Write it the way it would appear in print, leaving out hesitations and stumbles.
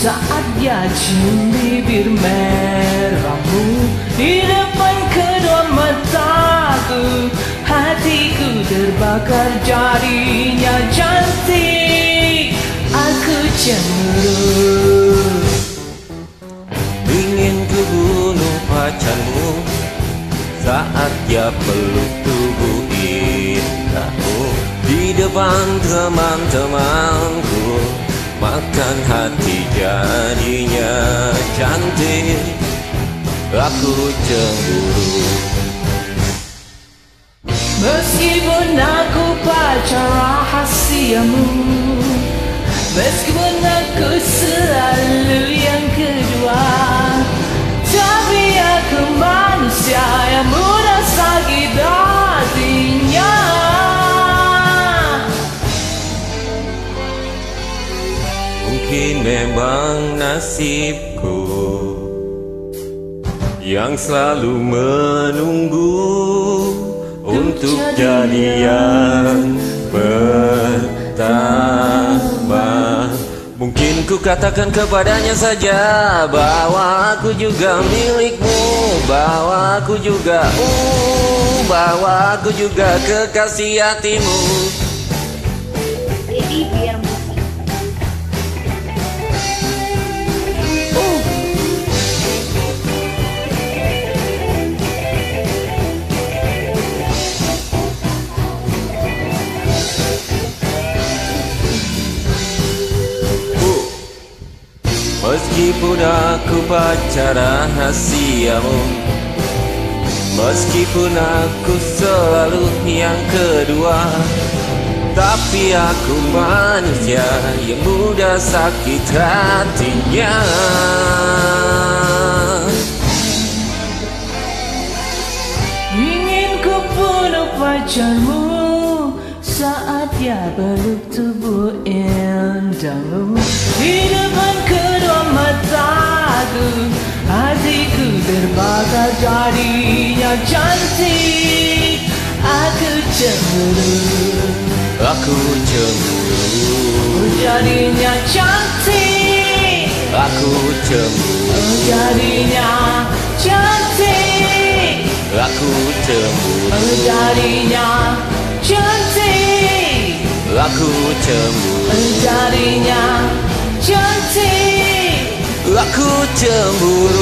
saat dia cium bibir merahmu di depan kedua mataku. Hatiku terbakar jadinya cantik, aku cemburu. Ingin ku bunuh pacarmu saat dia peluk tubuh indahmu di depan teman-temanku. Makan hati jadinya cantik, aku cemburu. Meskipun aku pacar rahasiamu, meskipun aku selalu yang kedua, tapi aku manusia yang mudah sakit hatinya. Mungkin memang nasibku yang selalu menunggu untuk jadian pertama. Mungkin ku katakan kepadanya saja bahwa aku juga milikmu, bahwa aku juga kekasih hatimu. Jadi biar Meskipun aku pacar rahasiamu, meskipun aku selalu yang kedua, tapi aku manusia yang mudah sakit hatinya. Ingin ku bunuh pacarmu saat dia peluk tubuh indahmu di depan kedua mataku. Hatiku terbakar jadinya cantik, aku cemburu. Aku cemburu, jadinya cantik, aku cemburu, jadinya cantik, aku cemburu, jadinya cantik, aku cemburu, jadinya cantik, aku cemburu.